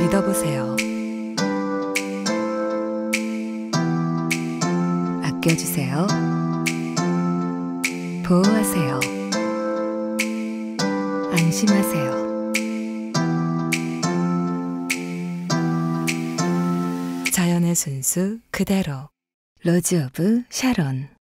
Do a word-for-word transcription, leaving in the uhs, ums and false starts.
믿어보세요. 아껴주세요. 보호하세요. 안심하세요. 자연의 순수 그대로 로즈 오브 샤론.